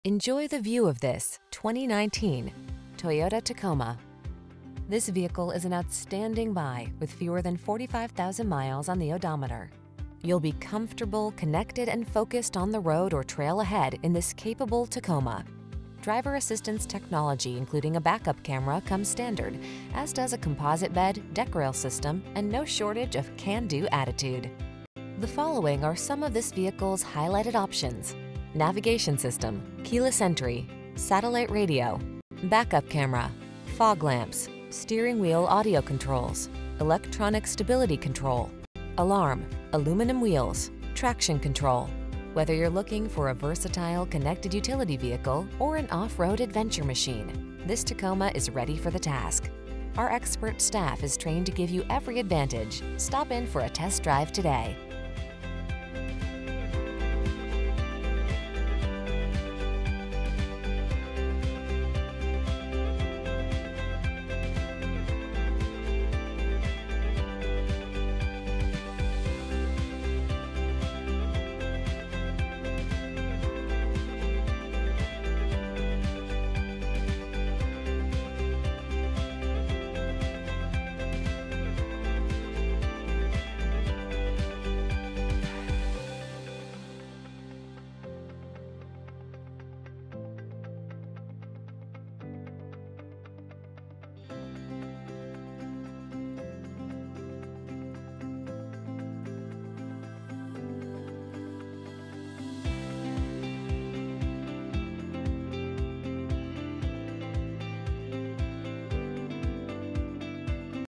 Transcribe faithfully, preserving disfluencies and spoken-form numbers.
Enjoy the view of this twenty nineteen Toyota Tacoma. This vehicle is an outstanding buy with fewer than forty-five thousand miles on the odometer. You'll be comfortable, connected, and focused on the road or trail ahead in this capable Tacoma. Driver assistance technology, including a backup camera, comes standard, as does a composite bed, deck rail system, and no shortage of can-do attitude. The following are some of this vehicle's highlighted options: navigation system, keyless entry, satellite radio, backup camera, fog lamps, steering wheel audio controls, electronic stability control, alarm, aluminum wheels, traction control. Whether you're looking for a versatile connected utility vehicle or an off-road adventure machine, this Tacoma is ready for the task. Our expert staff is trained to give you every advantage. Stop in for a test drive today.